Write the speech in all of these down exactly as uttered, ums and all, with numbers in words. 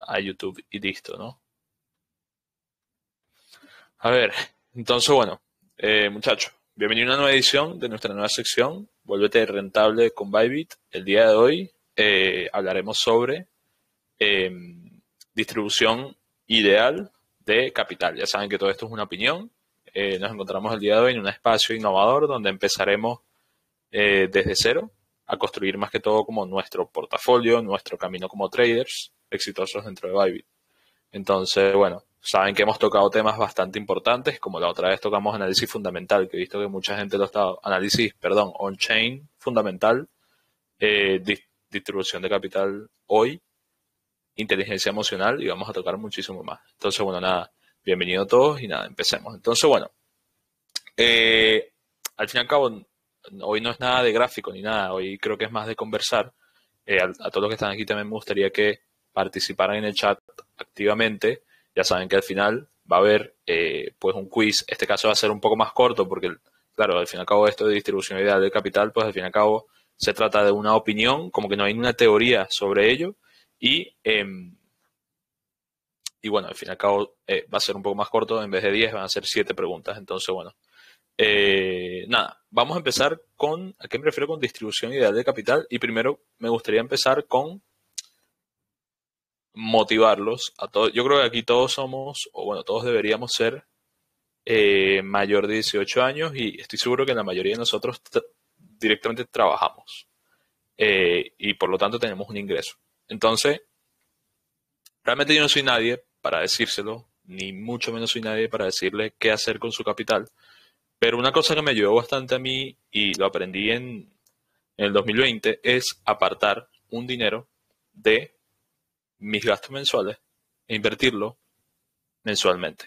a YouTube y listo, ¿no? A ver, entonces bueno, eh, muchachos, bienvenido a una nueva edición de nuestra nueva sección, Vuélvete rentable con Bybit. El día de hoy eh, hablaremos sobre eh, distribución ideal de capital. Ya saben que todo esto es una opinión. Eh, nos encontramos el día de hoy en un espacio innovador donde empezaremos eh, desde cero a construir más que todo como nuestro portafolio, nuestro camino como traders exitosos dentro de Bybit. Entonces, bueno, saben que hemos tocado temas bastante importantes, como la otra vez tocamos análisis fundamental, que he visto que mucha gente lo está, análisis, perdón, on-chain fundamental, eh, di- distribución de capital hoy, inteligencia emocional, y vamos a tocar muchísimo más. Entonces, bueno, nada, bienvenido a todos y nada, empecemos. Entonces, bueno, eh, al fin y al cabo, hoy no es nada de gráfico ni nada, hoy creo que es más de conversar. Eh, a, a todos los que están aquí también me gustaría que participaran en el chat activamente. Ya saben que al final va a haber eh, pues un quiz. Este caso va a ser un poco más corto porque, claro, al fin y al cabo esto de distribución ideal del capital, pues al fin y al cabo se trata de una opinión, como que no hay una teoría sobre ello. Y, eh, y bueno, al fin y al cabo eh, va a ser un poco más corto. En vez de diez van a ser siete preguntas. Entonces, bueno, eh, nada, vamos a empezar con, ¿a qué me refiero con distribución ideal de capital? Y primero me gustaría empezar con motivarlos a todos. Yo creo que aquí todos somos, o bueno, todos deberíamos ser eh, mayor de dieciocho años y estoy seguro que la mayoría de nosotros tra- directamente trabajamos eh, y por lo tanto tenemos un ingreso. Entonces, realmente yo no soy nadie para decírselo, ni mucho menos soy nadie para decirle qué hacer con su capital, pero una cosa que me ayudó bastante a mí y lo aprendí en, en el dos mil veinte es apartar un dinero de mis gastos mensuales e invertirlo mensualmente.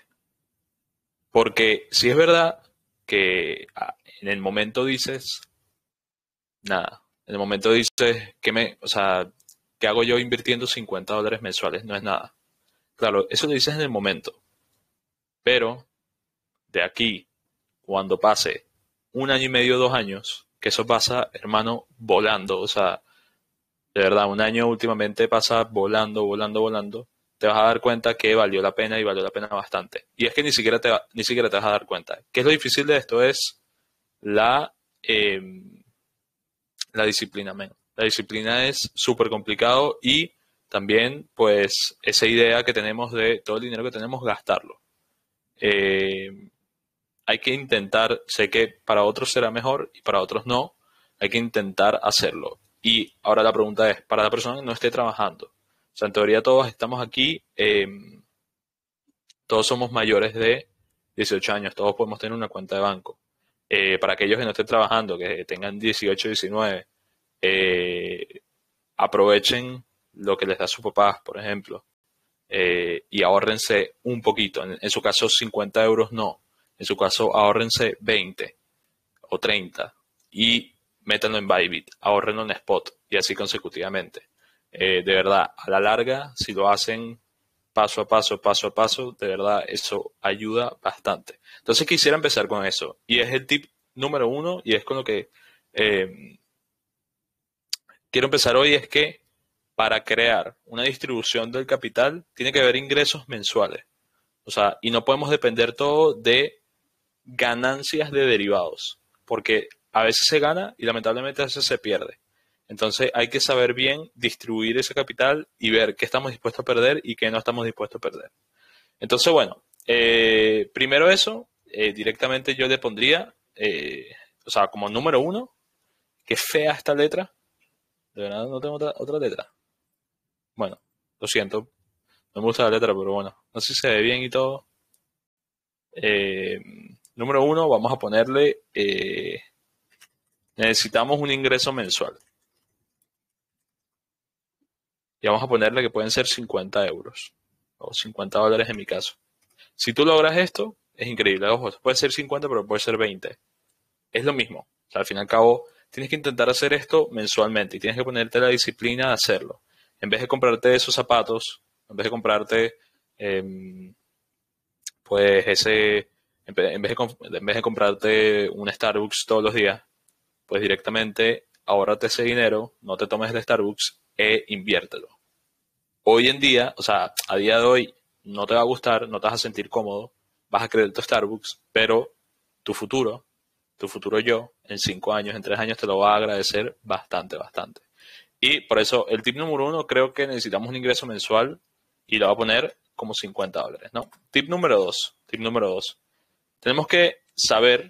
Porque si es verdad que ah, en el momento dices, nada, en el momento dices, ¿qué me, o sea, ¿qué hago yo invirtiendo cincuenta dólares mensuales? No es nada. Claro, eso lo dices en el momento, pero de aquí, cuando pase un año y medio, dos años, que eso pasa, hermano, volando, o sea, de verdad, un año últimamente pasa volando, volando, volando, te vas a dar cuenta que valió la pena y valió la pena bastante. Y es que ni siquiera te, va- ni siquiera te vas a dar cuenta. ¿Qué es lo difícil de esto? Es la, eh, la disciplina, men. La disciplina es súper complicado y también, pues, esa idea que tenemos de todo el dinero que tenemos, gastarlo. Eh, Hay que intentar, sé que para otros será mejor y para otros no, hay que intentar hacerlo. Y ahora la pregunta es, para la persona que no esté trabajando, o sea, en teoría todos estamos aquí, eh, todos somos mayores de dieciocho años, todos podemos tener una cuenta de banco. Eh, para aquellos que no estén trabajando, que tengan dieciocho, diecinueve, eh, aprovechen lo que les da su papá, por ejemplo, eh, y ahórrense un poquito. En, en su caso, cincuenta euros no. En su caso, ahórrense veinte o treinta y métanlo en Bybit, ahórrenlo en Spot y así consecutivamente. Eh, de verdad, a la larga, si lo hacen paso a paso, paso a paso, de verdad, eso ayuda bastante. Entonces quisiera empezar con eso. Y es el tip número uno y es con lo que eh, quiero empezar hoy, es que para crear una distribución del capital tiene que haber ingresos mensuales. O sea, y no podemos depender todo de ganancias de derivados, porque a veces se gana y lamentablemente a veces se pierde. Entonces hay que saber bien distribuir ese capital y ver qué estamos dispuestos a perder y qué no estamos dispuestos a perder. Entonces, bueno, eh, primero eso, eh, directamente yo le pondría, eh, o sea, como número uno, qué fea esta letra. De verdad no tengo otra, otra letra. Bueno, lo siento, no me gusta la letra, pero bueno, no sé si se ve bien y todo. Eh, Número uno, vamos a ponerle, eh, necesitamos un ingreso mensual. Y vamos a ponerle que pueden ser cincuenta euros o cincuenta dólares en mi caso. Si tú logras esto, es increíble. Ojo, puede ser cincuenta, pero puede ser veinte. Es lo mismo. O sea, al fin y al cabo, tienes que intentar hacer esto mensualmente y tienes que ponerte la disciplina de hacerlo. En vez de comprarte esos zapatos, en vez de comprarte, eh, pues ese, en vez en vez de, comp- en vez de comprarte un Starbucks todos los días, pues directamente ahórrate ese dinero, no te tomes el Starbucks e inviértelo. hoy en día, o sea, a día de hoy no te va a gustar, no te vas a sentir cómodo, vas a creer tu Starbucks, pero tu futuro, tu futuro yo, en cinco años, en tres años, te lo va a agradecer bastante, bastante. Y por eso, el tip número uno, creo que necesitamos un ingreso mensual y lo voy a poner como cincuenta dólares, ¿no? Tip número dos, tip número dos. Tenemos que saber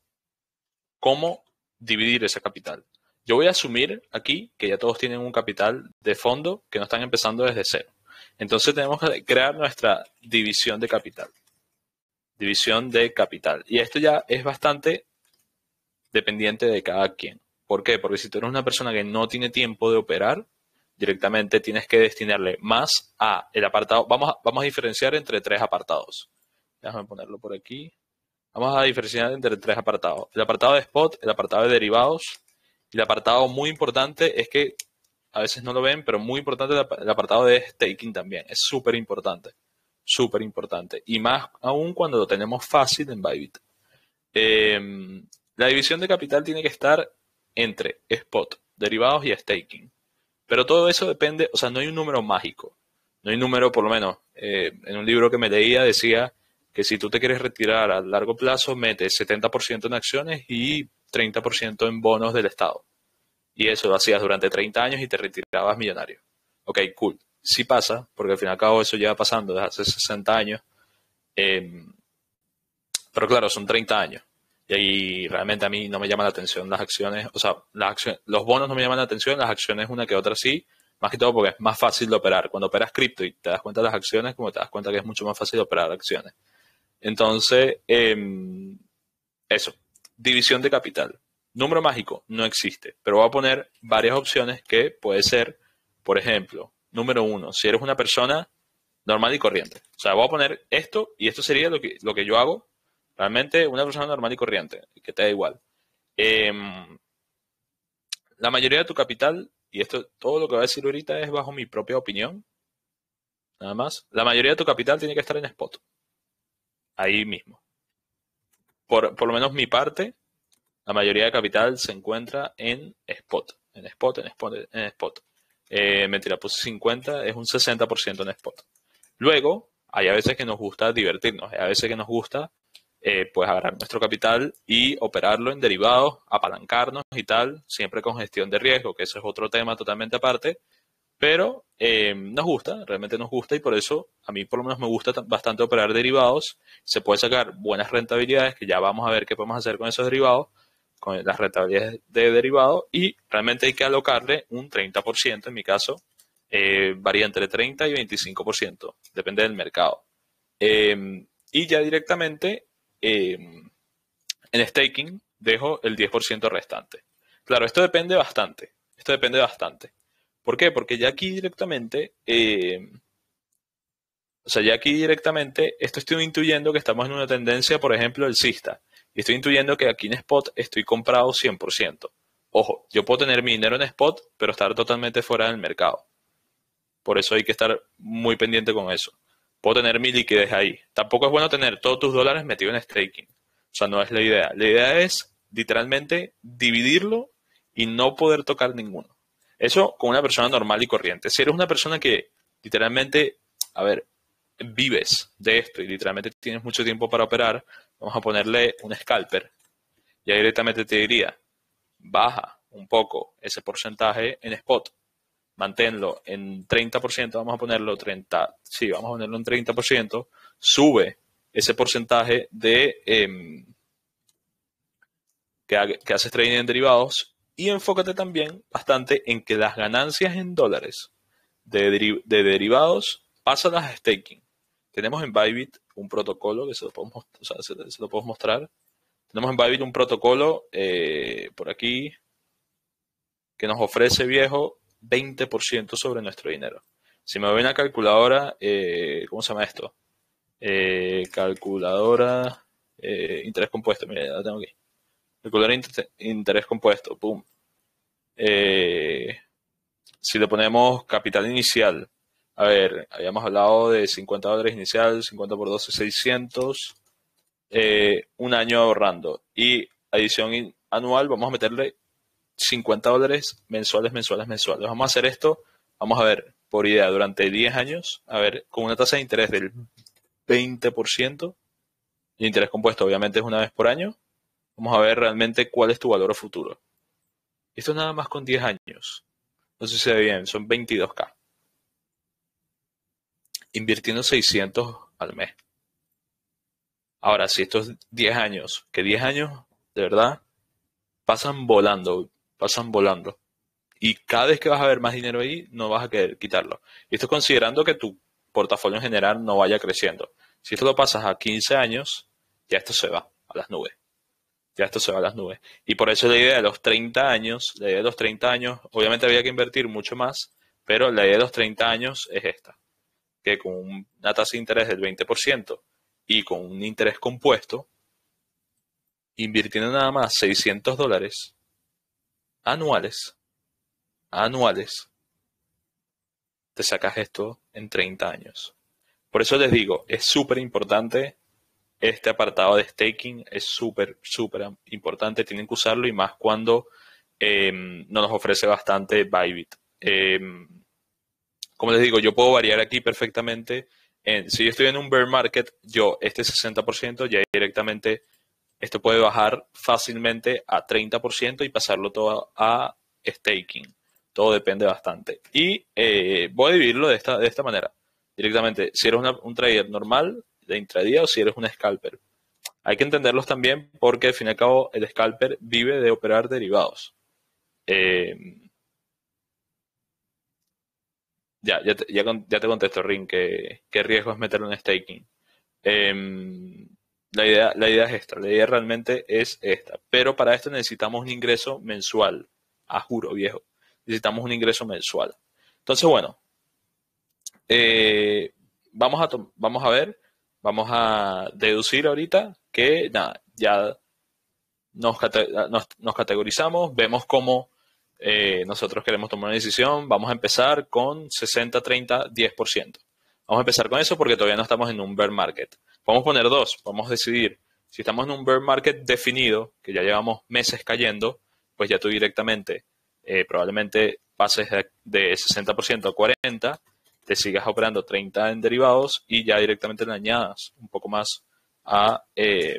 cómo dividir ese capital. Yo voy a asumir aquí que ya todos tienen un capital de fondo que no están empezando desde cero. Entonces tenemos que crear nuestra división de capital. División de capital. Y esto ya es bastante dependiente de cada quien. ¿Por qué? Porque si tú eres una persona que no tiene tiempo de operar, directamente tienes que destinarle más a el apartado. Vamos a, vamos a diferenciar entre tres apartados. Déjame ponerlo por aquí. Vamos a diferenciar entre tres apartados. El apartado de spot, el apartado de derivados y el apartado muy importante es que a veces no lo ven, pero muy importante el apartado de staking también. Es súper importante. Súper importante. Y más aún cuando lo tenemos fácil en Bybit. Eh, la división de capital tiene que estar entre spot, derivados y staking. Pero todo eso depende, o sea, no hay un número mágico. No hay un número, por lo menos, eh, en un libro que me leía decía que si tú te quieres retirar a largo plazo, metes setenta por ciento en acciones y treinta por ciento en bonos del Estado. Y eso lo hacías durante treinta años y te retirabas millonario. Ok, cool. Sí pasa, porque al fin y al cabo eso lleva pasando desde hace sesenta años. Eh, pero claro, son treinta años. Y ahí realmente a mí no me llama la atención las acciones. O sea, las acciones, los bonos no me llaman la atención, las acciones una que otra sí. Más que todo porque es más fácil de operar. Cuando operas cripto y te das cuenta de las acciones, como te das cuenta que es mucho más fácil de operar acciones. Entonces, eh, eso. División de capital. Número mágico no existe, pero voy a poner varias opciones que puede ser, por ejemplo, número uno, si eres una persona normal y corriente. O sea, voy a poner esto y esto sería lo que, lo que yo hago. Realmente una persona normal y corriente, que te da igual. Eh, la mayoría de tu capital, y esto todo lo que voy a decir ahorita es bajo mi propia opinión, nada más. La mayoría de tu capital tiene que estar en spot. Ahí mismo. Por, por lo menos mi parte, la mayoría de capital se encuentra en spot. En spot, en spot, en spot. Eh, mentira, puse cincuenta, es un sesenta por ciento en spot. Luego, hay a veces que nos gusta divertirnos, hay a veces que nos gusta eh, pues agarrar nuestro capital y operarlo en derivados, apalancarnos y tal, siempre con gestión de riesgo, que eso es otro tema totalmente aparte, pero eh, nos gusta, realmente nos gusta y por eso a mí por lo menos me gusta bastante operar derivados, se puede sacar buenas rentabilidades, que ya vamos a ver qué podemos hacer con esos derivados, con las rentabilidades de derivados y realmente hay que alocarle un treinta por ciento, en mi caso, eh, varía entre treinta y veinticinco por ciento, depende del mercado. Eh, y ya directamente eh, en staking dejo el diez por ciento restante. Claro, esto depende bastante, esto depende bastante. ¿Por qué? Porque ya aquí directamente, eh, o sea, ya aquí directamente, esto estoy intuyendo que estamos en una tendencia, por ejemplo, alcista. Y estoy intuyendo que aquí en spot estoy comprado cien por ciento. Ojo, yo puedo tener mi dinero en spot, pero estar totalmente fuera del mercado. Por eso hay que estar muy pendiente con eso. Puedo tener mi liquidez ahí. Tampoco es bueno tener todos tus dólares metidos en staking. O sea, no es la idea. La idea es literalmente dividirlo y no poder tocar ninguno. Eso con una persona normal y corriente. Si eres una persona que literalmente, a ver, vives de esto y literalmente tienes mucho tiempo para operar, vamos a ponerle un scalper. Ya directamente te diría, baja un poco ese porcentaje en spot. Manténlo en treinta por ciento, vamos a ponerlo treinta, sí, vamos a ponerlo en treinta por ciento, sube ese porcentaje de eh, que, que haces trading en derivados y enfócate también bastante en que las ganancias en dólares de, deri de derivados pásalas a staking. Tenemos en Bybit un protocolo que se lo podemos, o sea, se, se lo podemos mostrar. Tenemos en Bybit un protocolo eh, por aquí que nos ofrece, viejo, veinte por ciento sobre nuestro dinero. Si me voy a una calculadora, eh, ¿cómo se llama esto? Eh, calculadora, eh, interés compuesto, mira, ya la tengo aquí. Calculadora inter interés compuesto, pum. Eh, si le ponemos capital inicial, a ver, habíamos hablado de cincuenta dólares inicial, cincuenta por doce, seiscientos, eh, un año ahorrando. Y adición anual, vamos a meterle cincuenta dólares mensuales, mensuales, mensuales. Vamos a hacer esto, vamos a ver, por idea, durante diez años, a ver, con una tasa de interés del veinte por ciento, y interés compuesto obviamente es una vez por año, vamos a ver realmente cuál es tu valor a futuro. Esto nada más con diez años. No sé si se ve bien, son veintidós K. Invirtiendo seiscientos al mes. Ahora, si estos diez años, que diez años, de verdad, pasan volando, pasan volando. Y cada vez que vas a ver más dinero ahí, no vas a querer quitarlo. Y esto considerando que tu portafolio en general no vaya creciendo. Si esto lo pasas a quince años, ya esto se va a las nubes. Ya esto se va a las nubes. Y por eso la idea de los treinta años, la idea de los treinta años, obviamente había que invertir mucho más, pero la idea de los treinta años es esta, que con una tasa de interés del veinte por ciento y con un interés compuesto, invirtiendo nada más seiscientos dólares anuales, anuales, te sacas esto en treinta años. Por eso les digo, es súper importante este apartado de staking, es súper, súper importante, tienen que usarlo y más cuando eh, no nos ofrece bastante Bybit. Eh, como les digo, yo puedo variar aquí perfectamente. En, si yo estoy en un bear market, yo este sesenta por ciento ya directamente, esto puede bajar fácilmente a treinta por ciento y pasarlo todo a staking. Todo depende bastante. Y eh, voy a dividirlo de esta, de esta manera. Directamente, si eres una, un trader normal de intradía o si eres un scalper. Hay que entenderlos también porque al fin y al cabo el scalper vive de operar derivados. Eh, ya, ya, te, ya, ya te contesto, Ring, que, qué riesgo es meterlo en staking. Eh, la, idea, la idea es esta, la idea realmente es esta. Pero para esto necesitamos un ingreso mensual. A juro, viejo. Necesitamos un ingreso mensual. Entonces, bueno, eh, vamos, a vamos a ver, vamos a deducir ahorita que nada, ya nos, nos, nos categorizamos, vemos cómo eh, nosotros queremos tomar una decisión. Vamos a empezar con sesenta, treinta, diez por ciento. Vamos a empezar con eso porque todavía no estamos en un bear market. Podemos poner dos, podemos decidir. Si estamos en un bear market definido, que ya llevamos meses cayendo, pues ya tú directamente eh, probablemente pases de, de sesenta por ciento a cuarenta por ciento, te sigas operando treinta en derivados y ya directamente le añadas un poco más a, eh,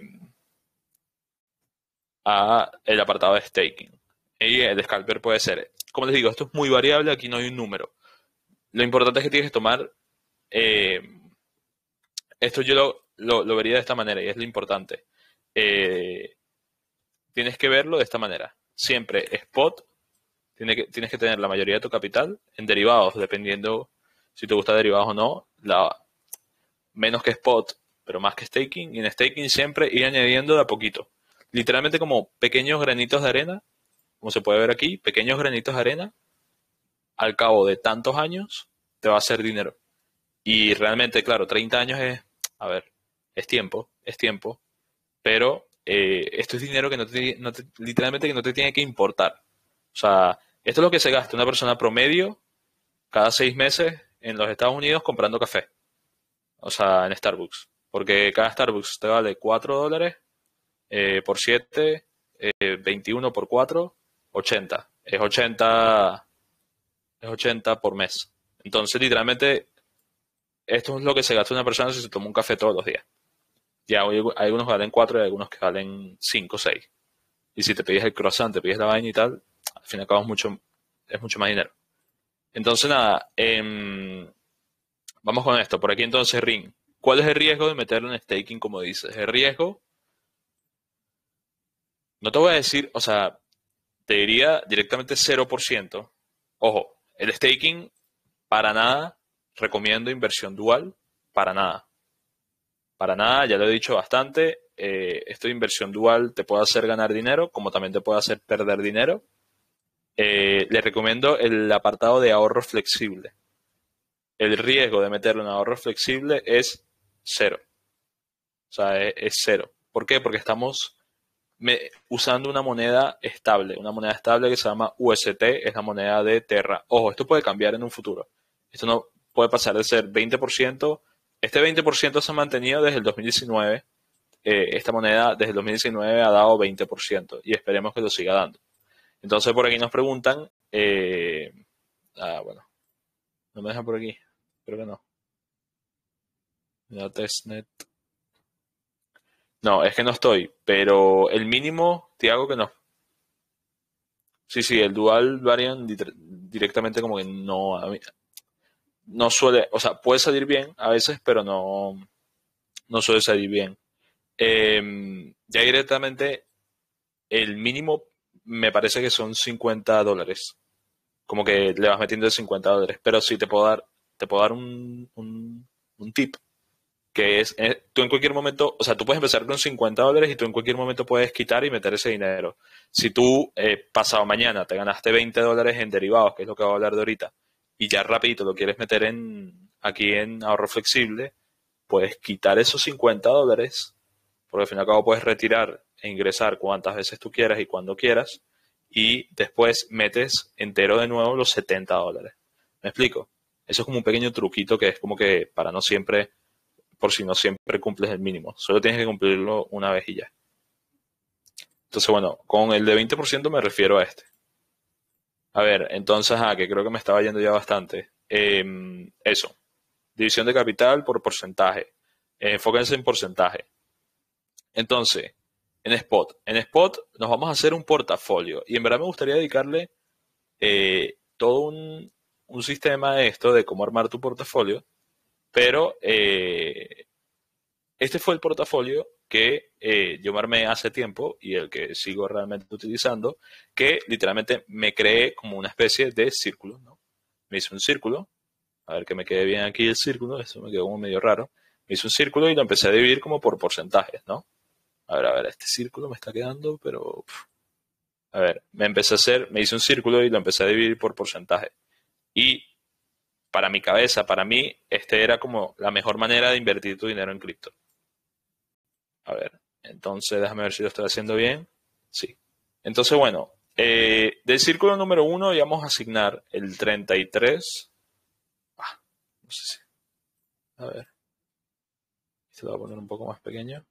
a el apartado de staking. Y el scalper puede ser, como les digo, esto es muy variable, aquí no hay un número. Lo importante es que tienes que tomar, eh, esto yo lo, lo, lo, vería de esta manera y es lo importante. Eh, tienes que verlo de esta manera. Siempre spot, tienes que, tienes que tener la mayoría de tu capital en derivados, dependiendo si te gusta derivados o no, la, menos que spot, pero más que staking. Y en staking siempre ir añadiendo de a poquito. Literalmente como pequeños granitos de arena, como se puede ver aquí, pequeños granitos de arena, al cabo de tantos años, te va a hacer dinero. Y realmente, claro, treinta años es, a ver, es tiempo, es tiempo, pero eh, esto es dinero que no te, no te, literalmente que no te tiene que importar. O sea, esto es lo que se gasta una persona promedio cada seis meses en los Estados Unidos comprando café. O sea, en Starbucks. Porque cada Starbucks te vale cuatro dólares eh, por siete, eh, veintiuno por cuatro, ochenta. Es ochenta, es ochenta por mes. Entonces, literalmente, esto es lo que se gasta una persona si se toma un café todos los días. Ya hay, hay algunos que valen cuatro y hay algunos que valen cinco o seis. Y si te pides el croissant, te pides la vaina y tal, al fin y al cabo es mucho, es mucho más dinero. Entonces, nada, eh, vamos con esto. Por aquí entonces, Ring. ¿Cuál es el riesgo de meterlo en staking, como dices? El riesgo, no te voy a decir, o sea, te diría directamente cero por ciento. Ojo, el staking, para nada, recomiendo inversión dual, para nada. Para nada, ya lo he dicho bastante, eh, esto de inversión dual te puede hacer ganar dinero, como también te puede hacer perder dinero. Eh, le recomiendo el apartado de ahorro flexible. El riesgo de meterlo en ahorro flexible es cero. O sea, es, es cero. ¿Por qué? Porque estamos me, usando una moneda estable, una moneda estable que se llama U S T, es la moneda de Terra. Ojo, esto puede cambiar en un futuro. Esto no puede pasar de ser veinte por ciento. Este veinte por ciento se ha mantenido desde el dos mil diecinueve. Eh, esta moneda desde el dos mil diecinueve ha dado veinte por ciento y esperemos que lo siga dando. Entonces por aquí nos preguntan, eh, ah, bueno, No me deja por aquí. Creo que no. La testnet. No, es que no estoy. Pero el mínimo, te hago que no. Sí, sí, el dual variant di- directamente como que no, a mí- no suele, o sea, puede salir bien a veces, pero no, no suele salir bien. Eh, ya directamente el mínimo me parece que son cincuenta dólares. Como que le vas metiendo de cincuenta dólares. Pero sí te puedo dar, te puedo dar un, un, un tip, que es, eh, tú en cualquier momento, o sea, tú puedes empezar con cincuenta dólares y tú en cualquier momento puedes quitar y meter ese dinero. Si tú, eh, pasado mañana, te ganaste veinte dólares en derivados, que es lo que voy a hablar de ahorita, y ya rapidito lo quieres meter en, aquí en ahorro flexible, puedes quitar esos cincuenta dólares, porque al fin y al cabo puedes retirar e ingresar cuantas veces tú quieras y cuando quieras, y después metes entero de nuevo los setenta dólares. ¿Me explico? Eso es como un pequeño truquito que es como que para no siempre, por si no siempre cumples el mínimo. Solo tienes que cumplirlo una vez y ya. Entonces, bueno, con el de veinte por ciento me refiero a este. A ver, entonces, ah, que creo que me estaba yendo ya bastante. Eh, eso, división de capital por porcentaje. Eh, enfóquense en porcentaje. Entonces, en Spot. En Spot nos vamos a hacer un portafolio. Y en verdad me gustaría dedicarle eh, todo un, un sistema de esto de cómo armar tu portafolio. Pero eh, este fue el portafolio que eh, yo me armé hace tiempo y el que sigo realmente utilizando, que literalmente me creé como una especie de círculo, ¿no? Me hice un círculo, a ver que me quede bien aquí el círculo, eso me quedó como medio raro. Me hice un círculo y lo empecé a dividir como por porcentajes, ¿no? A ver, a ver, este círculo me está quedando, pero... pf, a ver, me empecé a hacer, me hice un círculo y lo empecé a dividir por porcentaje. Y para mi cabeza, para mí, este era como la mejor manera de invertir tu dinero en cripto. A ver, entonces déjame ver si lo estoy haciendo bien. Sí. Entonces, bueno, eh, del círculo número uno íbamos a asignar el treinta y tres. Ah, no sé si. A ver, esto lo voy a poner un poco más pequeño.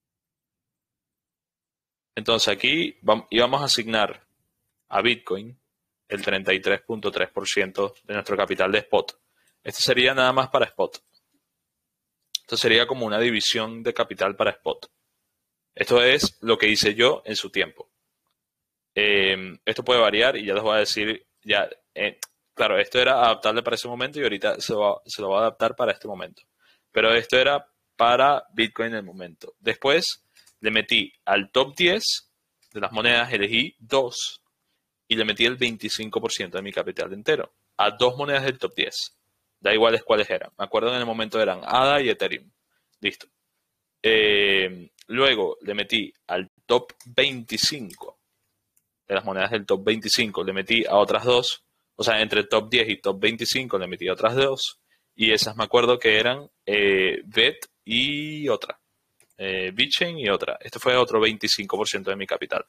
Entonces aquí vam- íbamos a asignar a Bitcoin el treinta y tres punto tres por ciento de nuestro capital de spot. Esto sería nada más para spot. Esto sería como una división de capital para spot. Esto es lo que hice yo en su tiempo. Eh, esto puede variar y ya les voy a decir, ya, eh, claro, esto era adaptable para ese momento y ahorita se, va- se lo va a adaptar para este momento. Pero esto era para Bitcoin en el momento. Después le metí al top diez de las monedas, elegí dos y le metí el veinticinco por ciento de mi capital entero a dos monedas del top diez. Da igual cuáles eran. Me acuerdo en el momento eran A D A y Ethereum. Listo. Eh, luego le metí al top veinticinco de las monedas del top veinticinco le metí a otras dos, o sea, entre top diez y top veinticinco le metí a otras dos, y esas me acuerdo que eran eh, B E T y otra, eh, BitChain y otra. Esto fue otro veinticinco por ciento de mi capital.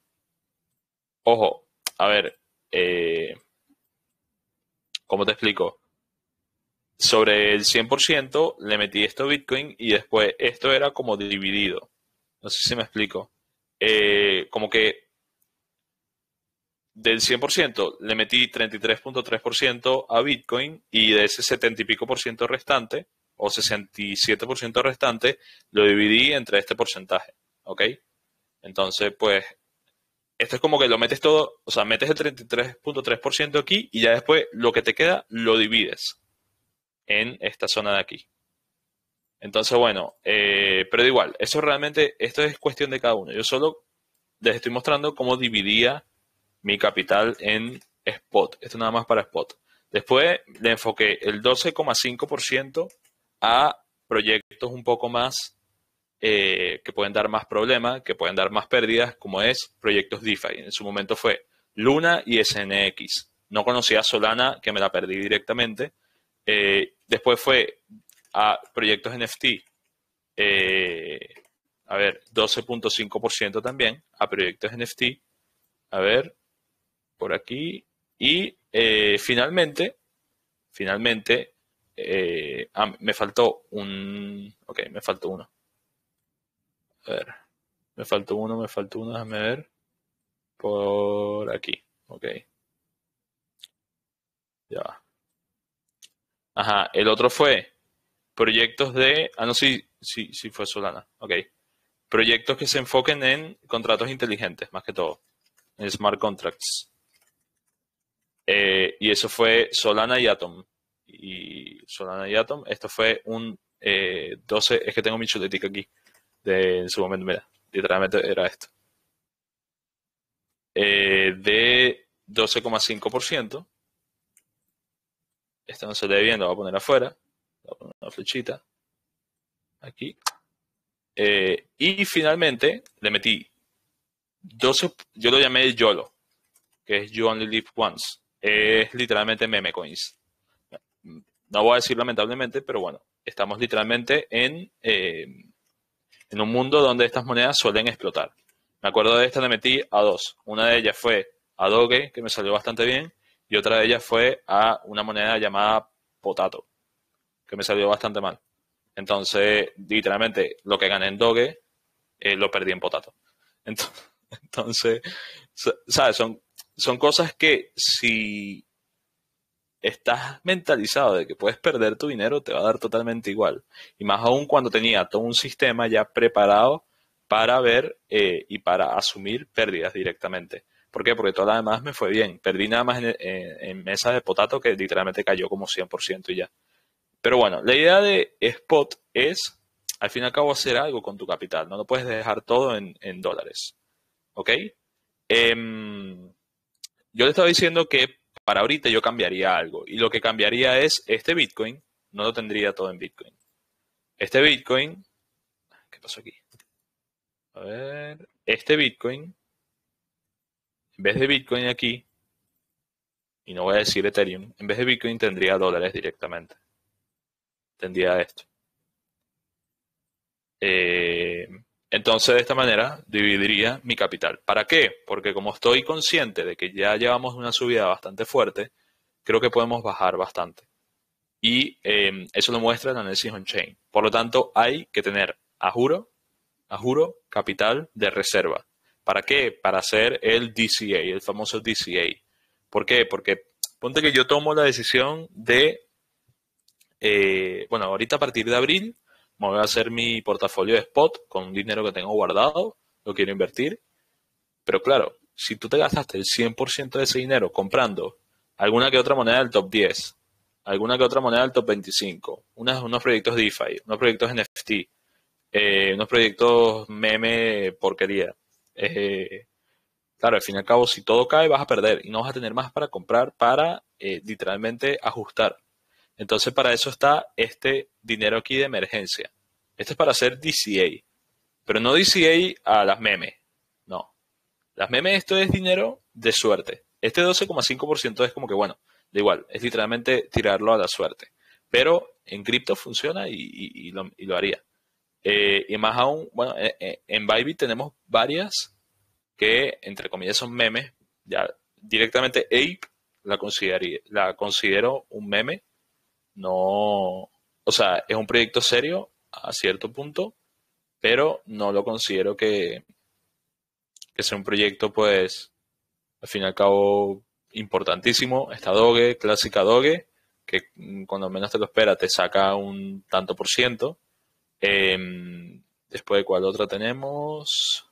Ojo, a ver, eh, ¿cómo te explico? Sobre el cien por ciento le metí esto a Bitcoin y después esto era como dividido. No sé si me explico. Eh, como que del cien por ciento le metí treinta y tres punto tres por ciento a Bitcoin y de ese setenta y pico por ciento restante, o sesenta y siete por ciento restante, lo dividí entre este porcentaje. ¿Ok? Entonces, pues, esto es como que lo metes todo, o sea, metes el treinta y tres punto tres por ciento aquí y ya después lo que te queda lo divides en esta zona de aquí. Entonces, bueno, eh, pero da igual, eso realmente, esto es cuestión de cada uno. Yo solo les estoy mostrando cómo dividía mi capital en spot. Esto nada más para spot. Después le enfoqué el doce coma cinco por ciento a proyectos un poco más eh, que pueden dar más problemas, que pueden dar más pérdidas, como es proyectos DeFi. En su momento fue Luna y S N X. No conocía Solana, que me la perdí directamente. Eh, después fue a proyectos N F T. Eh, a ver, doce punto cinco por ciento también a proyectos N F T. A ver, por aquí. Y eh, finalmente, finalmente, eh, ah, me faltó un... Ok, me faltó uno. A ver, me faltó uno, me faltó uno, déjame ver. Por aquí, ok, ya va. Ajá, el otro fue proyectos de, ah, no, sí, sí, sí fue Solana, ok. Proyectos que se enfoquen en contratos inteligentes, más que todo, en smart contracts. Eh, y eso fue Solana y Atom. Y Solana y Atom, esto fue un eh, doce, es que tengo mi chuletica aquí, de, en su momento, mira, literalmente era esto. Eh, de doce coma cinco por ciento. Esto no se lee bien, lo voy a poner afuera. Voy a poner una flechita aquí. Eh, y finalmente le metí doce, yo lo llamé YOLO, que es You Only Live Once. Es literalmente meme coins. No voy a decir lamentablemente, pero bueno, estamos literalmente en, eh, en un mundo donde estas monedas suelen explotar. Me acuerdo de esta, le metí a dos. Una de ellas fue a Doge, que me salió bastante bien, y otra de ellas fue a una moneda llamada Potato, que me salió bastante mal. Entonces, literalmente, lo que gané en Doge, eh, lo perdí en Potato. Entonces, entonces ¿sabes? Son, son cosas que si estás mentalizado de que puedes perder tu dinero, te va a dar totalmente igual. Y más aún cuando tenía todo un sistema ya preparado para ver eh, y para asumir pérdidas directamente. ¿Por qué? Porque todo lo demás me fue bien. Perdí nada más en, en, en mesa de Potato que literalmente cayó como cien por ciento y ya. Pero bueno, la idea de Spot es, al fin y al cabo, hacer algo con tu capital. No lo puedes dejar todo en, en dólares. ¿Ok? Em, yo le estaba diciendo que para ahorita yo cambiaría algo. Y lo que cambiaría es este Bitcoin. No lo tendría todo en Bitcoin. Este Bitcoin. ¿Qué pasó aquí? A ver. Este Bitcoin. En vez de Bitcoin aquí. Y no voy a decir Ethereum. En vez de Bitcoin tendría dólares directamente. Tendría esto. Eh, entonces, de esta manera, dividiría mi capital. ¿Para qué? Porque como estoy consciente de que ya llevamos una subida bastante fuerte, creo que podemos bajar bastante. Y eh, eso lo muestra el análisis on-chain. Por lo tanto, hay que tener, a juro, a juro, capital de reserva. ¿Para qué? Para hacer el D C A, el famoso D C A. ¿Por qué? Porque ponte que yo tomo la decisión de, eh, bueno, ahorita a partir de abril, me voy a hacer mi portafolio de spot con un dinero que tengo guardado, lo quiero invertir. Pero claro, si tú te gastaste el cien por ciento de ese dinero comprando alguna que otra moneda del top diez, alguna que otra moneda del top veinticinco, unas, unos proyectos DeFi, unos proyectos N F T, eh, unos proyectos meme porquería. Eh, claro, al fin y al cabo, si todo cae, vas a perder y no vas a tener más para comprar para eh, literalmente ajustar. Entonces, para eso está este dinero aquí de emergencia. Esto es para hacer D C A, pero no D C A a las memes, no. Las memes, esto es dinero de suerte. Este doce coma cinco por ciento es como que, bueno, da igual, es literalmente tirarlo a la suerte. Pero en cripto funciona y, y- y lo, y lo haría. Eh, y más aún, bueno, eh, eh, en Bybit tenemos varias que, entre comillas, son memes. Ya directamente Ape la consideraría, la considero un meme. No, o sea, es un proyecto serio a cierto punto, pero no lo considero que, que sea un proyecto, pues, al fin y al cabo, importantísimo. Está Doge, clásica Doge, que mm, cuando menos te lo espera te saca un tanto por ciento. Eh, después de cuál otra tenemos.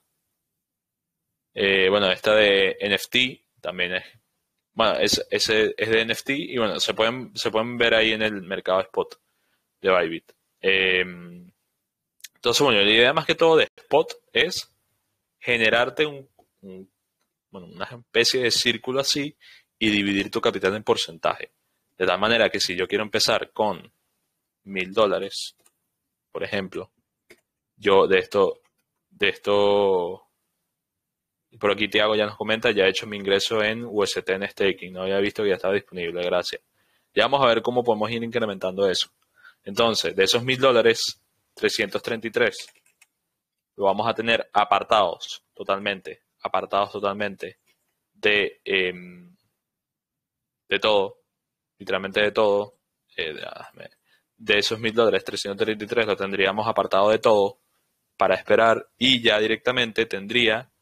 Eh, bueno, esta de N F T también es. Bueno, es, ese es de N F T y bueno, se pueden, se pueden ver ahí en el mercado spot de Bybit. Eh, entonces, bueno, la idea más que todo de spot es generarte un, un bueno, una especie de círculo así y dividir tu capital en porcentaje. De tal manera que si yo quiero empezar con mil dólares, por ejemplo, yo de esto, de esto, por aquí Tiago ya nos comenta, ya he hecho mi ingreso en U S T en staking, no había visto que ya estaba disponible, gracias. Ya vamos a ver cómo podemos ir incrementando eso. Entonces, de esos mil dólares, trescientos treinta y tres lo vamos a tener apartados totalmente, apartados totalmente de, eh, de todo, literalmente de todo, eh, de, de esos mil dólares, trescientos treinta y tres lo tendríamos apartado de todo para esperar y ya directamente tendría,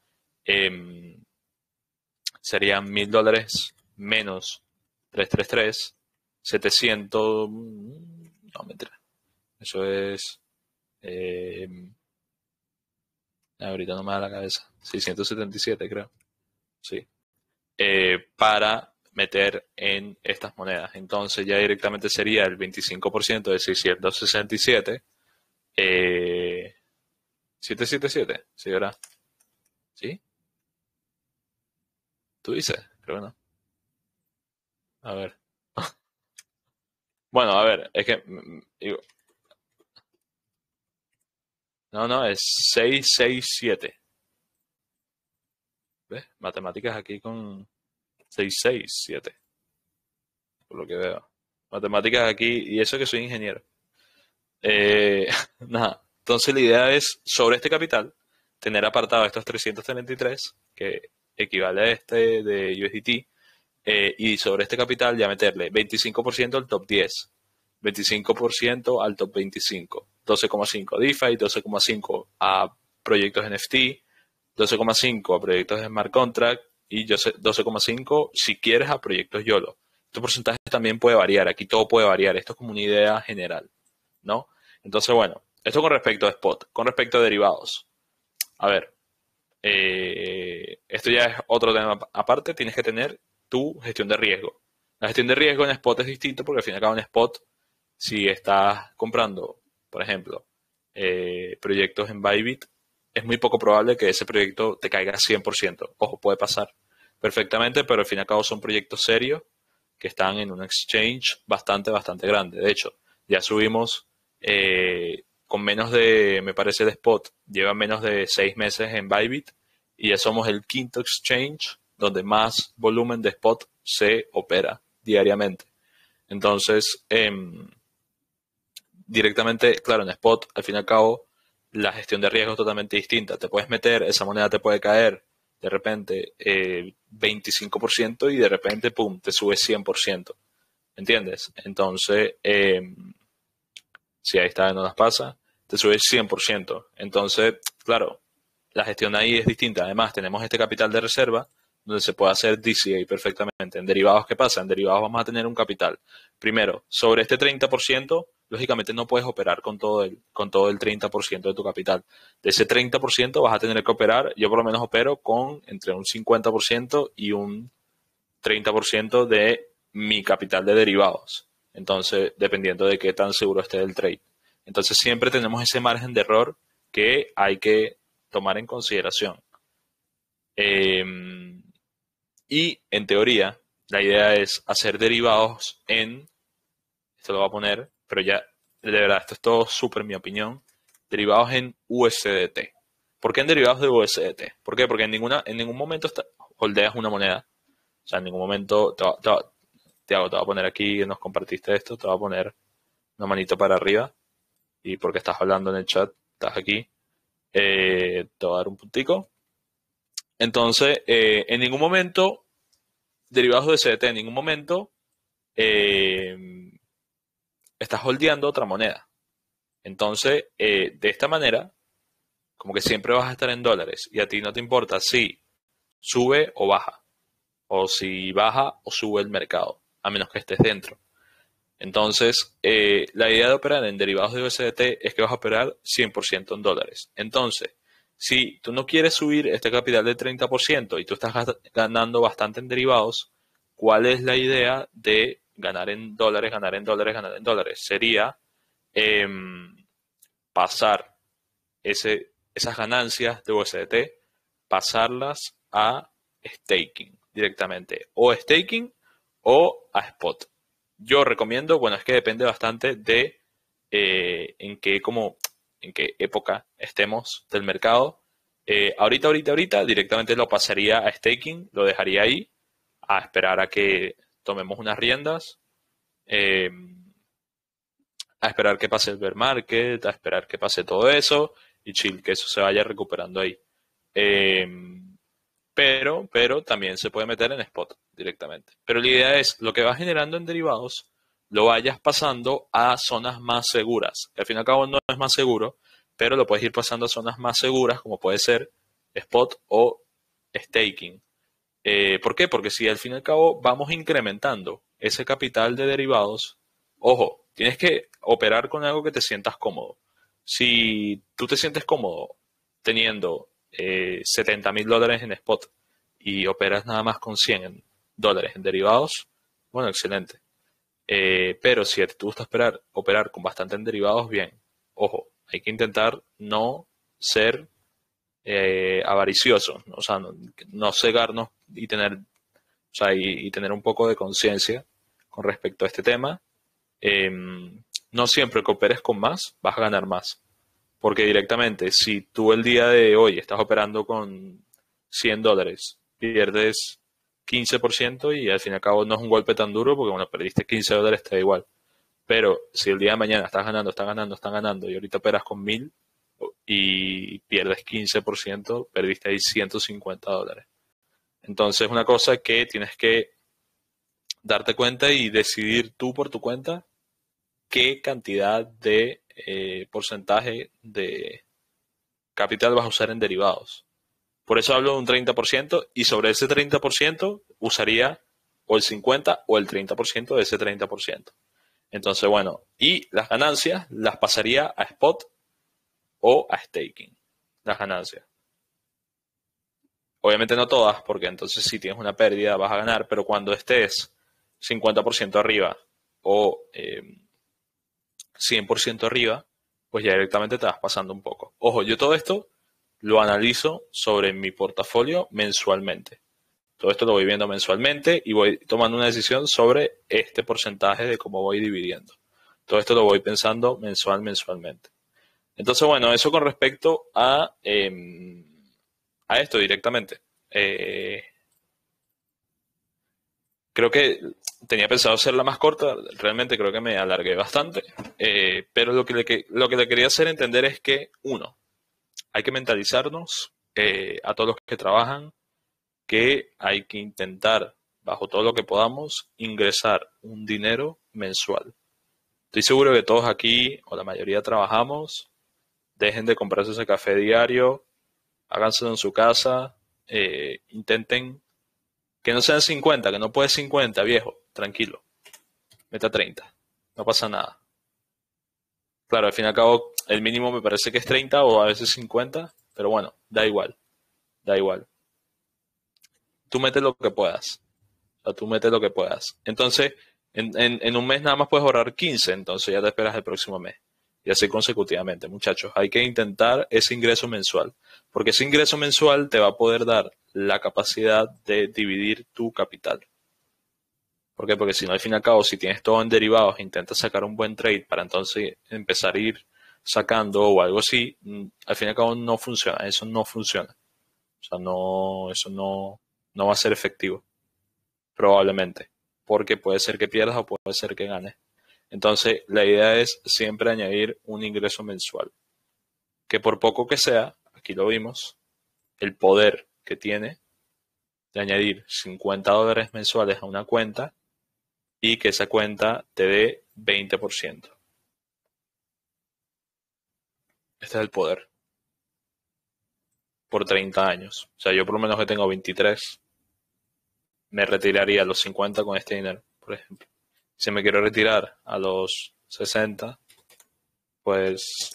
eh, serían mil dólares menos trescientos treinta y tres, setecientos, no, mentira, eso es, eh, ahorita no me da la cabeza, seiscientos setenta y siete creo, sí, eh, para meter en estas monedas. Entonces ya directamente sería el veinticinco por ciento de seiscientos sesenta y siete, eh, setecientos setenta y siete, ¿sí, verdad? ¿Sí? ¿Tú dices? Creo que no. A ver. Bueno, a ver, es que, mm, digo, no, no, es seiscientos sesenta y siete. ¿Ves? Matemáticas aquí con seiscientos sesenta y siete, por lo que veo. Matemáticas aquí, y eso que soy ingeniero. Eh, nada, entonces la idea es, sobre este capital, tener apartado estos trescientos treinta y tres, que equivale a este de U S D T, eh, y sobre este capital ya meterle veinticinco por ciento al top diez, veinticinco por ciento al top veinticinco, doce coma cinco a DeFi, doce coma cinco a proyectos N F T, doce coma cinco a proyectos de Smart Contract y doce coma cinco si quieres a proyectos YOLO. Este porcentaje también puede variar, aquí todo puede variar, esto es como una idea general, ¿no? Entonces, bueno, esto con respecto a Spot, con respecto a derivados. A ver, eh, esto ya es otro tema aparte, tienes que tener tu gestión de riesgo. La gestión de riesgo en Spot es distinto porque al fin y al cabo en Spot, si estás comprando, por ejemplo, eh, proyectos en Bybit, es muy poco probable que ese proyecto te caiga cien por ciento. Ojo, puede pasar perfectamente, pero al fin y al cabo son proyectos serios que están en un exchange bastante, bastante grande. De hecho, ya subimos eh, con menos de, me parece, de Spot, lleva menos de seis meses en Bybit y ya somos el quinto exchange donde más volumen de Spot se opera diariamente. Entonces, eh, directamente, claro, en Spot, al fin y al cabo, la gestión de riesgo es totalmente distinta. Te puedes meter, esa moneda te puede caer de repente eh, veinticinco por ciento y de repente, pum, te sube cien por ciento. ¿Entiendes? Entonces, eh, si ahí está, no las pasa, te sube cien por ciento. Entonces, claro, la gestión ahí es distinta. Además, tenemos este capital de reserva donde se puede hacer D C A perfectamente. En derivados, ¿qué pasa? En derivados vamos a tener un capital. Primero, sobre este treinta por ciento, lógicamente no puedes operar con todo el, con todo el treinta por ciento de tu capital. De ese treinta por ciento vas a tener que operar, yo por lo menos opero con entre un cincuenta por ciento y un treinta por ciento de mi capital de derivados. Entonces, dependiendo de qué tan seguro esté el trade. Entonces, siempre tenemos ese margen de error que hay que tomar en consideración. Eh, y en teoría, la idea es hacer derivados en, esto lo voy a poner, pero ya, de verdad, esto es todo súper mi opinión, derivados en U S D T. ¿Por qué en derivados de U S D T? ¿Por qué? Porque en, ninguna, en ningún momento está, holdeas una moneda. O sea, en ningún momento, te, te, te, hago, te voy a poner aquí, nos compartiste esto, te voy a poner una manito para arriba. Y porque estás hablando en el chat, estás aquí, eh, te voy a dar un puntico. Entonces, eh, en ningún momento, derivados de C D T, en ningún momento eh, estás holdeando otra moneda. Entonces, eh, de esta manera, como que siempre vas a estar en dólares y a ti no te importa si sube o baja, o si baja o sube el mercado, a menos que estés dentro. Entonces, eh, la idea de operar en derivados de U S D T es que vas a operar cien por ciento en dólares. Entonces, si tú no quieres subir este capital del treinta por ciento y tú estás ganando bastante en derivados, ¿cuál es la idea de ganar en dólares, ganar en dólares, ganar en dólares? Sería eh, pasar ese, esas ganancias de U S D T, pasarlas a staking directamente. O staking o a spot. Yo recomiendo, bueno, es que depende bastante de eh, en qué como en qué época estemos del mercado. Eh, ahorita, ahorita, ahorita, directamente lo pasaría a staking, lo dejaría ahí, a esperar a que tomemos unas riendas, eh, a esperar que pase el bear market, a esperar que pase todo eso y chill, que eso se vaya recuperando ahí. Eh, pero, pero también se puede meter en spot directamente. Pero la idea es, lo que vas generando en derivados, lo vayas pasando a zonas más seguras. Que al fin y al cabo no es más seguro, pero lo puedes ir pasando a zonas más seguras, como puede ser spot o staking. Eh, ¿Por qué? Porque si al fin y al cabo vamos incrementando ese capital de derivados, ojo, tienes que operar con algo que te sientas cómodo. Si tú te sientes cómodo teniendo eh, setenta mil dólares en spot y operas nada más con cien dólares en derivados, bueno, excelente. Eh, pero si te gusta esperar, operar con bastante en derivados, bien. Ojo, hay que intentar no ser eh, avariciosos, ¿no? O sea, no, no cegarnos y tener, o sea, y, y tener un poco de conciencia con respecto a este tema. Eh, no siempre que operes con más, vas a ganar más. Porque directamente, si tú el día de hoy estás operando con cien dólares, pierdes quince por ciento y al fin y al cabo no es un golpe tan duro porque, bueno, perdiste quince dólares, te da igual. Pero si el día de mañana estás ganando, estás ganando, estás ganando y ahorita operas con mil y pierdes quince por ciento, perdiste ahí ciento cincuenta dólares. Entonces, es una cosa que tienes que darte cuenta y decidir tú por tu cuenta qué cantidad de eh, porcentaje de capital vas a usar en derivados. Por eso hablo de un treinta por ciento y sobre ese treinta por ciento usaría o el cincuenta por ciento o el treinta por ciento de ese treinta por ciento. Entonces, bueno, y las ganancias las pasaría a spot o a staking. Las ganancias. Obviamente no todas, porque entonces si tienes una pérdida vas a ganar, pero cuando estés cincuenta por ciento arriba o eh, cien por ciento arriba, pues ya directamente te vas pasando un poco. Ojo, yo todo esto lo analizo sobre mi portafolio mensualmente. Todo esto lo voy viendo mensualmente y voy tomando una decisión sobre este porcentaje de cómo voy dividiendo. Todo esto lo voy pensando mensual, mensualmente. Entonces, bueno, eso con respecto a, eh, a esto directamente. Eh, creo que tenía pensado hacerla más corta, realmente creo que me alargué bastante, eh, pero lo que, le, que, lo que le quería hacer entender es que, uno, hay que mentalizarnos eh, a todos los que trabajan que hay que intentar, bajo todo lo que podamos, ingresar un dinero mensual. Estoy seguro que todos aquí, o la mayoría, trabajamos. Dejen de comprarse ese café diario, háganselo en su casa, eh, intenten que no sean cincuenta, que no puede cincuenta, viejo, tranquilo, meta treinta, no pasa nada. Claro, al fin y al cabo, el mínimo me parece que es treinta o a veces cincuenta, pero bueno, da igual, da igual. Tú metes lo que puedas. O sea, tú metes lo que puedas. Entonces, en, en, en un mes nada más puedes ahorrar quince, entonces ya te esperas el próximo mes. Y así consecutivamente, muchachos. Hay que intentar ese ingreso mensual. Porque ese ingreso mensual te va a poder dar la capacidad de dividir tu capital. ¿Por qué? Porque si no, al fin y al cabo, si tienes todo en derivados e intentas sacar un buen trade para entonces empezar a ir sacando o algo así, al fin y al cabo no funciona. Eso no funciona. O sea, no, eso no, no va a ser efectivo. Probablemente, porque puede ser que pierdas o puede ser que ganes. Entonces, la idea es siempre añadir un ingreso mensual, que por poco que sea, aquí lo vimos, el poder que tiene de añadir cincuenta dólares mensuales a una cuenta y que esa cuenta te dé veinte por ciento. Este es el poder, por treinta años. O sea, yo por lo menos que tengo veintitrés, me retiraría a los cincuenta con este dinero, por ejemplo. Si me quiero retirar a los sesenta, pues...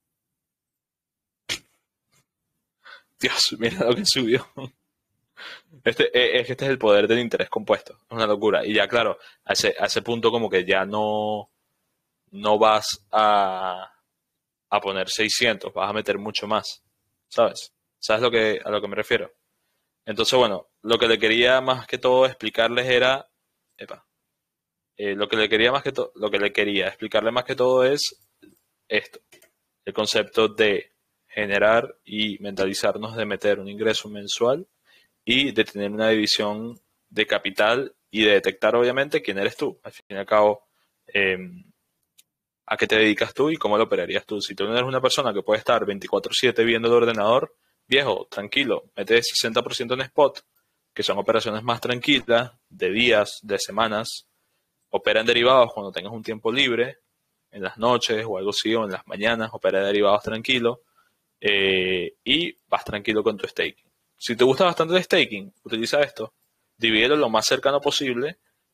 Dios, mira lo que subió. Este, eh, es que este es el poder del interés compuesto. Es una locura. Y ya, claro, a ese, a ese punto como que ya no, no vas a, a poner seiscientos, vas a meter mucho más. ¿Sabes? ¿Sabes lo que, a lo que me refiero? Entonces, bueno, lo que le quería más que todo explicarles era... Epa, eh, lo que le quería más que todo, lo que le quería explicarle más que todo es esto. El concepto de generar y mentalizarnos de meter un ingreso mensual y de tener una división de capital y de detectar obviamente quién eres tú. Al fin y al cabo, eh, a qué te dedicas tú y cómo lo operarías tú. Si tú no eres una persona que puede estar veinticuatro siete viendo el ordenador, viejo, tranquilo, mete sesenta por ciento en spot, que son operaciones más tranquilas, de días, de semanas. Opera en derivados cuando tengas un tiempo libre, en las noches o algo así, o en las mañanas, opera derivados tranquilo, eh, y vas tranquilo con tu staking. Si te gusta bastante el staking, utiliza esto, divídelo lo más cercano posible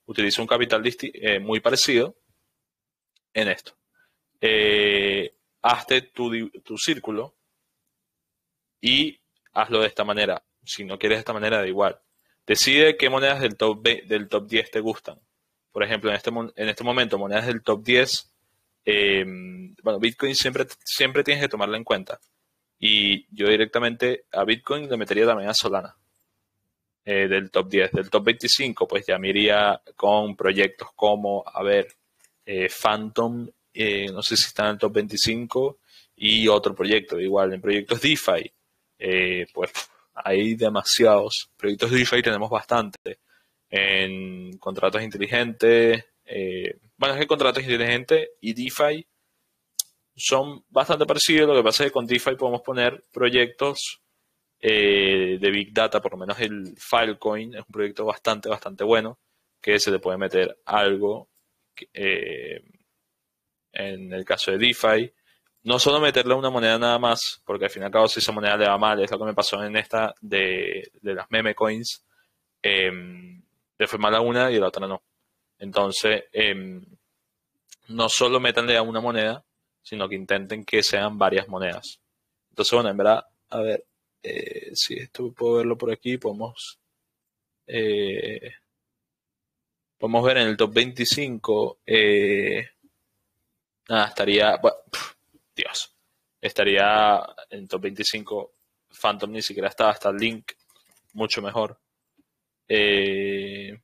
utiliza un capital disti- eh, muy parecido en esto. Eh, hazte tu, di- tu círculo y hazlo de esta manera. Si no quieres de esta manera, da igual. Decide qué monedas del top, ve- del top diez te gustan. Por ejemplo, en este, mon- en este momento, monedas del top diez, eh, bueno, Bitcoin siempre, siempre tienes que tomarla en cuenta. Y yo directamente a Bitcoin le metería también a Solana, eh, del top diez. Del top veinticinco, pues ya me iría con proyectos como, a ver, eh, Phantom, eh, no sé si está en el top veinticinco, y otro proyecto, igual, en proyectos DeFi, eh, pues hay demasiados. Proyectos DeFi tenemos bastante. En contratos inteligentes, eh, bueno, es que contratos inteligentes y DeFi son bastante parecidos. Lo que pasa es que con DeFi podemos poner proyectos eh, de Big Data, por lo menos el Filecoin es un proyecto bastante, bastante bueno, que se le puede meter algo eh, en el caso de DeFi. No solo meterle una moneda nada más, porque al fin y al cabo si esa moneda le va mal, es lo que me pasó en esta de, de las meme coins, eh, le fue mal a una y a la otra no. Entonces, eh, no solo métanle a una moneda, sino que intenten que sean varias monedas. Entonces, bueno, en verdad, a ver, eh, si esto puedo verlo por aquí, podemos, eh, podemos ver en el top veinticinco, eh, nada, estaría, bueno, pf, Dios, estaría en el top veinticinco, Phantom ni siquiera estaba, hasta Link, mucho mejor. Eh,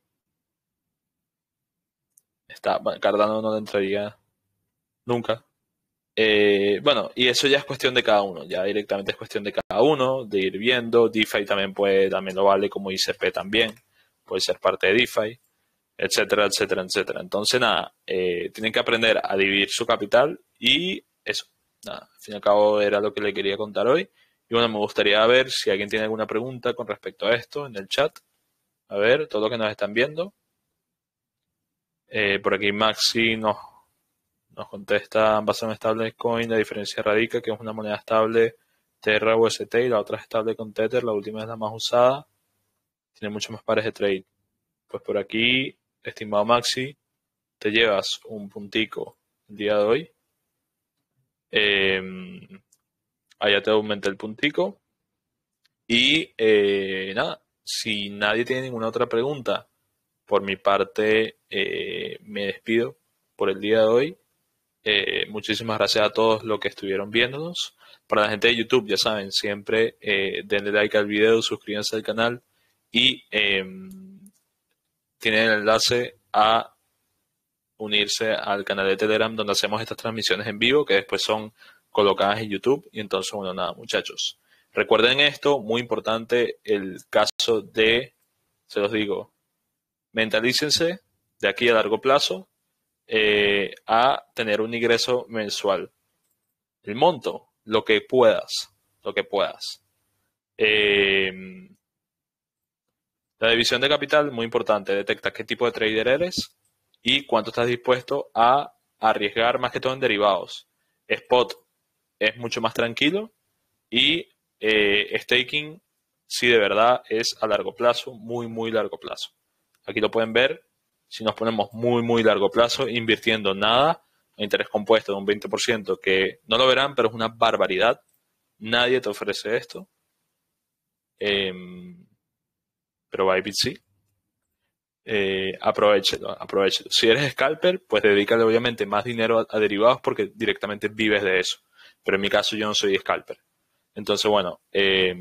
está, bueno, Cardano no le entraría nunca. Eh, bueno, y eso ya es cuestión de cada uno, ya directamente es cuestión de cada uno, de ir viendo. DeFi también puede, también lo vale como I C P también, puede ser parte de DeFi, etcétera, etcétera, etcétera. Entonces, nada, eh, tienen que aprender a dividir su capital y eso, nada, al fin y al cabo era lo que le quería contar hoy. Y bueno, me gustaría ver si alguien tiene alguna pregunta con respecto a esto en el chat. A ver, todos los que nos están viendo. Eh, por aquí Maxi nos Nos contesta, ambas son stablecoin, la diferencia radica que es una moneda estable Terra U S T y la otra es estable con Tether, la última es la más usada, tiene muchos más pares de trade. Pues por aquí, estimado Maxi, te llevas un puntico el día de hoy. Eh, allá te aumenté el puntico. Y eh, nada, si nadie tiene ninguna otra pregunta, por mi parte eh, me despido por el día de hoy. Eh, muchísimas gracias a todos los que estuvieron viéndonos. Para la gente de YouTube, ya saben, siempre eh, denle like al video, suscríbanse al canal y eh, tienen el enlace a unirse al canal de Telegram donde hacemos estas transmisiones en vivo que después son colocadas en YouTube. Y entonces, bueno, nada, muchachos. Recuerden esto, muy importante, el caso de, se los digo, mentalícense de aquí a largo plazo eh, a tener un ingreso mensual. El monto, lo que puedas, lo que puedas. Eh, la división de capital, muy importante, detecta qué tipo de trader eres y cuánto estás dispuesto a arriesgar más que todo en derivados. Spot es mucho más tranquilo y eh, staking sí de verdad es a largo plazo, muy, muy largo plazo. Aquí lo pueden ver, si nos ponemos muy, muy largo plazo, invirtiendo nada, a interés compuesto de un veinte por ciento, que no lo verán, pero es una barbaridad. Nadie te ofrece esto. Eh, pero Bybit sí. Eh, aprovechelo, aprovechelo. Si eres scalper, pues dedícale obviamente más dinero a, a derivados porque directamente vives de eso. Pero en mi caso yo no soy scalper. Entonces, bueno, eh,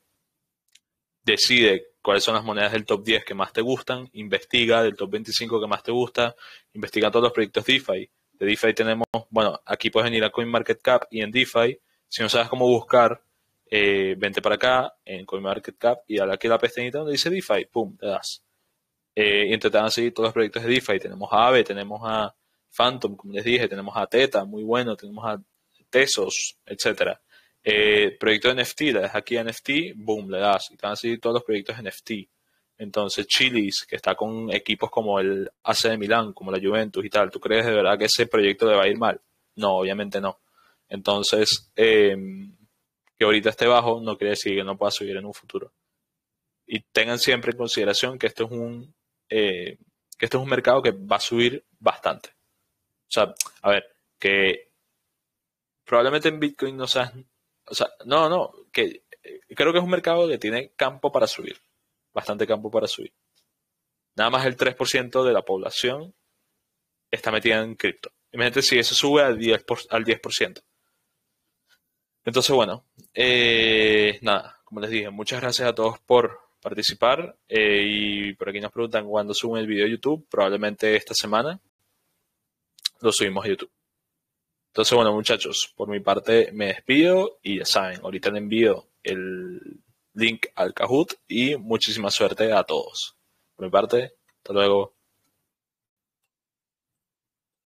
decide cuáles son las monedas del top diez que más te gustan, investiga del top veinticinco que más te gusta, investiga todos los proyectos DeFi. De DeFi tenemos, bueno, aquí puedes venir a CoinMarketCap y en DeFi, si no sabes cómo buscar, eh, vente para acá en CoinMarketCap y dale aquí a la pestañita donde dice DeFi, pum, te das. Eh, y entonces te van a seguir todos los proyectos de DeFi. Tenemos a Aave, tenemos a Phantom, como les dije, tenemos a Teta, muy bueno, tenemos a Tesos, etcétera. Eh, proyecto de N F T, le das aquí a N F T, boom, le das. Y te van a seguir todos los proyectos de N F T. Entonces, Chili's, que está con equipos como el A C de Milán, como la Juventus y tal, ¿tú crees de verdad que ese proyecto le va a ir mal? No, obviamente no. Entonces, eh, que ahorita esté bajo no quiere decir que no pueda subir en un futuro. Y tengan siempre en consideración que esto es un, eh, que este es un mercado que va a subir bastante. O sea, a ver, que probablemente en Bitcoin no seas, o sea, no, no, que eh, creo que es un mercado que tiene campo para subir, bastante campo para subir. Nada más el tres por ciento de la población está metida en cripto. Imagínate si eso sube al diez por- al diez por ciento. Entonces, bueno, eh, nada, como les dije, muchas gracias a todos por participar. Eh, y por aquí nos preguntan cuándo suben el video a YouTube. Probablemente esta semana lo subimos a YouTube. Entonces, bueno, muchachos, por mi parte me despido y ya saben, ahorita les envío el link al Kahoot y muchísima suerte a todos. Por mi parte, hasta luego.